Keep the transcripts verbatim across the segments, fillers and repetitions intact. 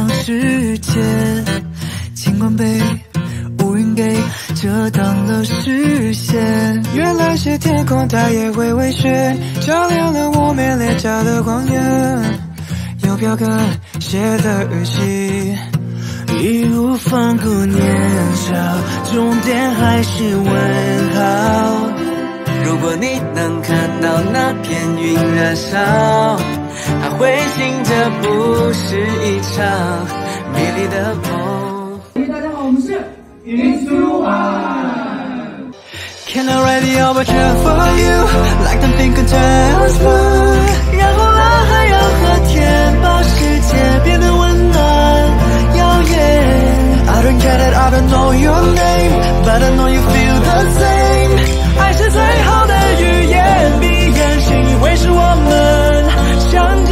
向世界，尽管被乌云给遮挡了视线。 原来是天空，它也会微雪，照亮了我们脸颊的光源。邮票跟写的日期， 义无反顾年少，终点还是问号。 如果你能看到那片云燃烧，它会醒着不是一场美丽的梦。 大家好，我们是云舒one。 Can I write the overture for you like the pink curtains blue？ 然后蓝海洋和天把世界变得温暖耀眼。I don't get it, I don't know your name, but I know you feel the same。 爱是最好的语言，闭眼心以为是我们相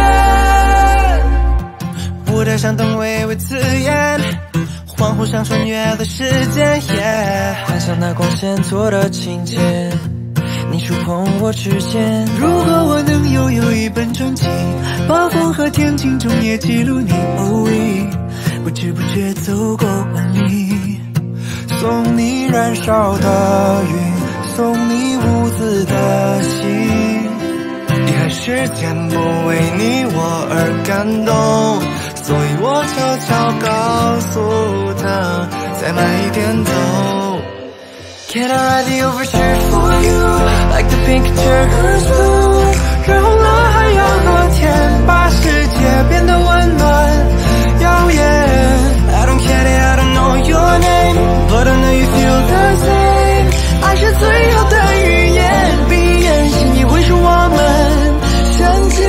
见。舞台上灯微微刺眼，恍惚像穿越的时间， yeah， 幻想那光线做的情节，你触碰我指尖。 如果我能拥有一本传记，暴风和天晴中也记录你偶遇，不知不觉走过万里。 送你燃烧的云，送你无字的信。遗憾时间不为你我而感动，所以我悄悄告诉他，再慢一点走。 Can I write the overture for you like the pink curtains blue？ 然后蓝海洋和天把世界变得温暖耀眼。I don't get it, I don't know your name, but I know you feel the same。 爱是最好的语言，闭眼心以为是我们相见。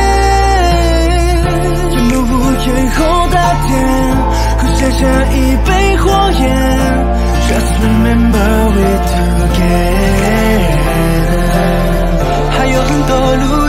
沿路雨后的天，和写下一杯火焰。Just remember we together， 还有很多路。